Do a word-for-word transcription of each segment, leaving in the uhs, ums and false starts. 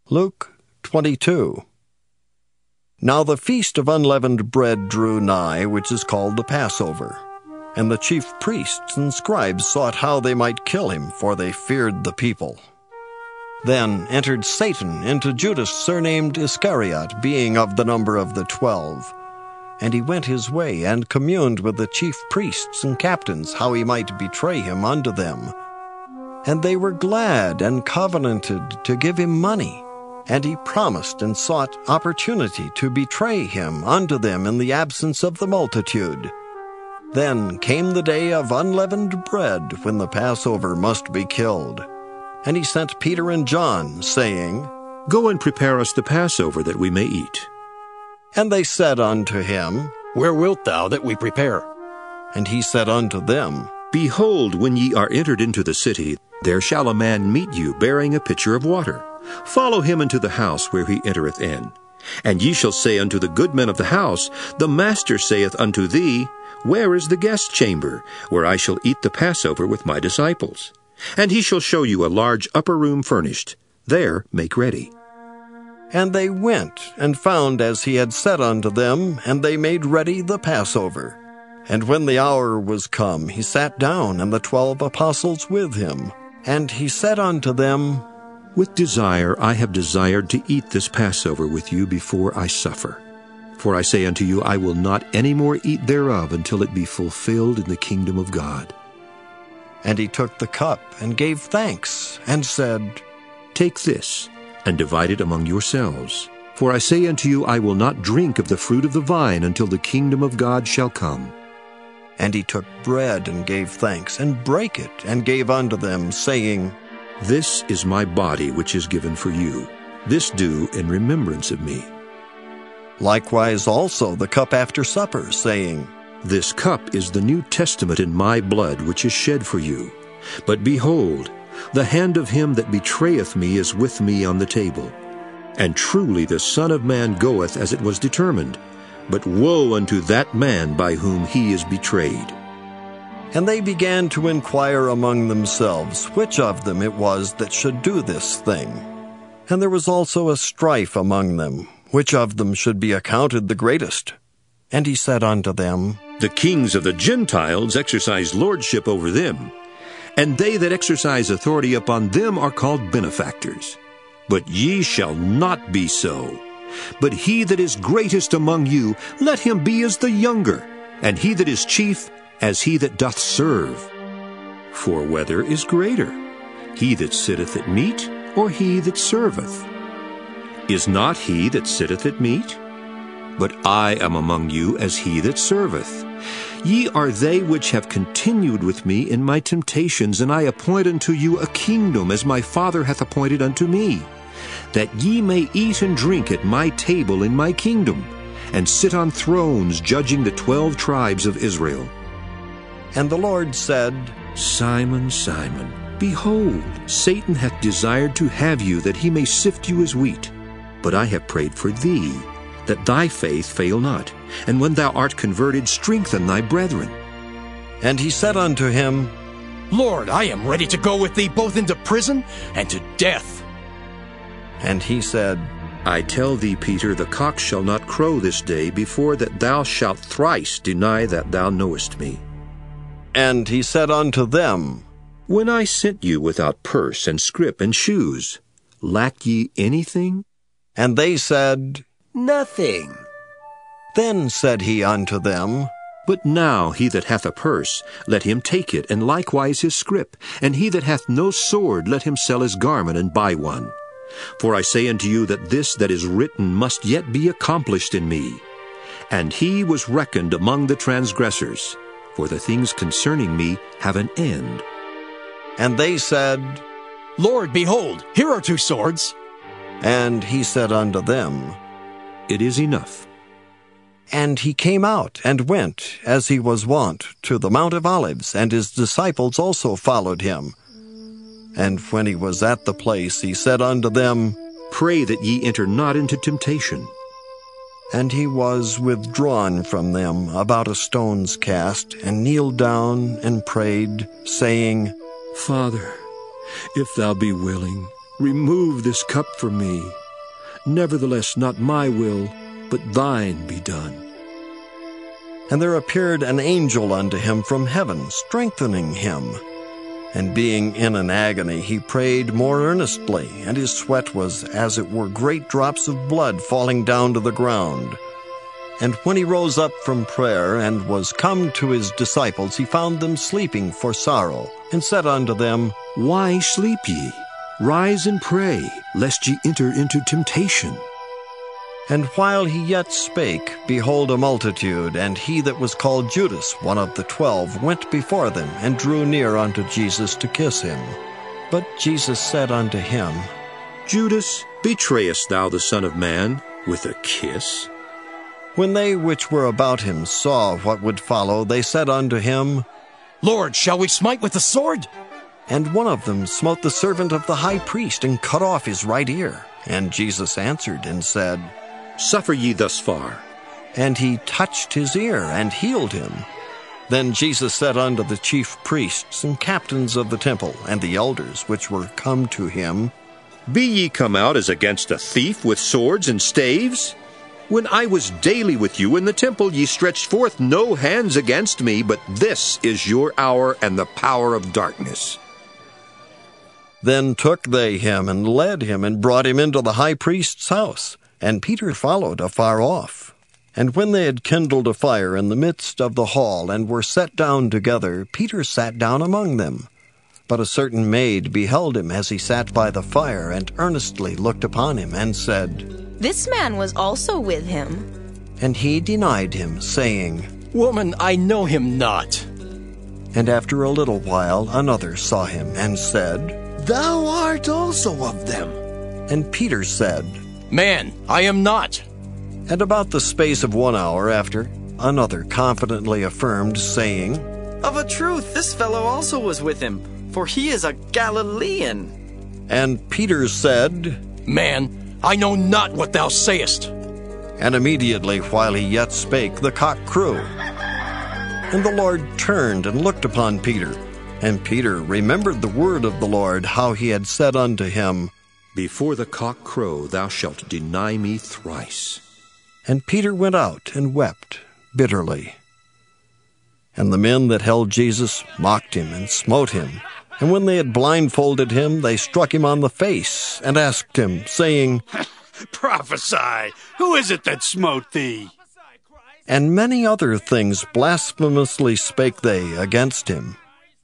Luke twenty-two. Now the feast of unleavened bread drew nigh, which is called the Passover. And the chief priests and scribes sought how they might kill him, for they feared the people. Then entered Satan into Judas, surnamed Iscariot, being of the number of the twelve. And he went his way, and communed with the chief priests and captains, how he might betray him unto them. And they were glad, and covenanted to give him money. And he promised and sought opportunity to betray him unto them in the absence of the multitude. Then came the day of unleavened bread, when the Passover must be killed. And he sent Peter and John, saying, Go and prepare us the Passover, that we may eat. And they said unto him, Where wilt thou that we prepare? And he said unto them, Behold, when ye are entered into the city, there shall a man meet you, bearing a pitcher of water. Follow him into the house where he entereth in. And ye shall say unto the good men of the house, The master saith unto thee, Where is the guest chamber, where I shall eat the Passover with my disciples? And he shall show you a large upper room furnished. There make ready. And they went, and found as he had said unto them, and they made ready the Passover. And when the hour was come, he sat down, and the twelve apostles with him. And he said unto them, With desire I have desired to eat this Passover with you before I suffer. For I say unto you, I will not any more eat thereof until it be fulfilled in the kingdom of God. And he took the cup, and gave thanks, and said, Take this, and divide it among yourselves. For I say unto you, I will not drink of the fruit of the vine until the kingdom of God shall come. And he took bread, and gave thanks, and brake it, and gave unto them, saying, This is my body which is given for you. This do in remembrance of me. Likewise also the cup after supper, saying, This cup is the New Testament in my blood, which is shed for you. But behold, the hand of him that betrayeth me is with me on the table. And truly the Son of Man goeth as it was determined. But woe unto that man by whom he is betrayed. And they began to inquire among themselves which of them it was that should do this thing. And there was also a strife among them, which of them should be accounted the greatest. And he said unto them, The kings of the Gentiles exercise lordship over them, and they that exercise authority upon them are called benefactors. But ye shall not be so. But he that is greatest among you, let him be as the younger, and he that is chief, as he that doth serve. For whether is greater, he that sitteth at meat, or he that serveth? Is not he that sitteth at meat? But I am among you as he that serveth. Ye are they which have continued with me in my temptations, and I appoint unto you a kingdom, as my Father hath appointed unto me, that ye may eat and drink at my table in my kingdom, and sit on thrones judging the twelve tribes of Israel. And the Lord said, Simon, Simon, behold, Satan hath desired to have you, that he may sift you as wheat. But I have prayed for thee, that thy faith fail not, and when thou art converted, strengthen thy brethren. And he said unto him, Lord, I am ready to go with thee both into prison and to death. And he said, I tell thee, Peter, the cock shall not crow this day before that thou shalt thrice deny that thou knowest me. And he said unto them, When I sent you without purse and scrip and shoes, lack ye anything? And they said, Nothing. Then said he unto them, But now he that hath a purse, let him take it, and likewise his scrip. And he that hath no sword, let him sell his garment and buy one. For I say unto you that this that is written must yet be accomplished in me. And he was reckoned among the transgressors, for the things concerning me have an end. And they said, Lord, behold, here are two swords. And he said unto them, It is enough. And he came out, and went, as he was wont, to the Mount of Olives, and his disciples also followed him. And when he was at the place, he said unto them, Pray that ye enter not into temptation. And he was withdrawn from them about a stone's cast, and kneeled down, and prayed, saying, Father, if thou be willing, remove this cup from me. Nevertheless, not my will, but thine be done. And there appeared an angel unto him from heaven, strengthening him. And being in an agony, he prayed more earnestly, and his sweat was as it were great drops of blood falling down to the ground. And when he rose up from prayer, and was come to his disciples, he found them sleeping for sorrow, and said unto them, Why sleep ye? Rise and pray, lest ye enter into temptation. And while he yet spake, behold, a multitude, and he that was called Judas, one of the twelve, went before them, and drew near unto Jesus to kiss him. But Jesus said unto him, Judas, betrayest thou the Son of Man with a kiss? When they which were about him saw what would follow, they said unto him, Lord, shall we smite with the sword? And one of them smote the servant of the high priest, and cut off his right ear. And Jesus answered and said, Suffer ye thus far. And he touched his ear, and healed him. Then Jesus said unto the chief priests and captains of the temple, and the elders which were come to him, Be ye come out as against a thief with swords and staves? When I was daily with you in the temple, ye stretched forth no hands against me, but this is your hour and the power of darkness. Then took they him, and led him, and brought him into the high priest's house. And Peter followed afar off. And when they had kindled a fire in the midst of the hall, and were set down together, Peter sat down among them. But a certain maid beheld him as he sat by the fire, and earnestly looked upon him, and said, This man was also with him. And he denied him, saying, Woman, I know him not. And after a little while another saw him, and said, Thou art also of them. And Peter said, Man, I am not. And about the space of one hour after, another confidently affirmed, saying, Of a truth, this fellow also was with him, for he is a Galilean. And Peter said, Man, I know not what thou sayest. And immediately while he yet spake, the cock crew. And the Lord turned and looked upon Peter. And Peter remembered the word of the Lord, how he had said unto him, Before the cock crow thou shalt deny me thrice. And Peter went out and wept bitterly. And the men that held Jesus mocked him and smote him. And when they had blindfolded him, they struck him on the face, and asked him, saying, Prophesy, who is it that smote thee? And many other things blasphemously spake they against him.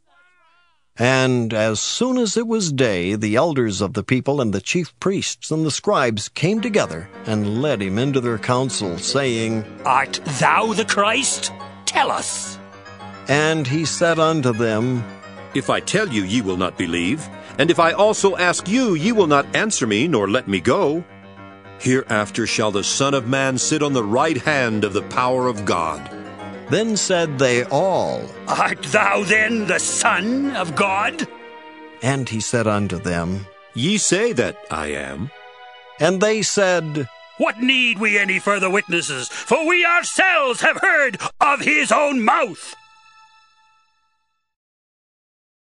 And as soon as it was day, the elders of the people and the chief priests and the scribes came together, and led him into their council, saying, Art thou the Christ? Tell us. And he said unto them, If I tell you, ye will not believe, and if I also ask you, ye will not answer me, nor let me go. Hereafter shall the Son of Man sit on the right hand of the power of God. Then said they all, Art thou then the Son of God? And he said unto them, Ye say that I am. And they said, What need we any further witnesses? For we ourselves have heard of his own mouth.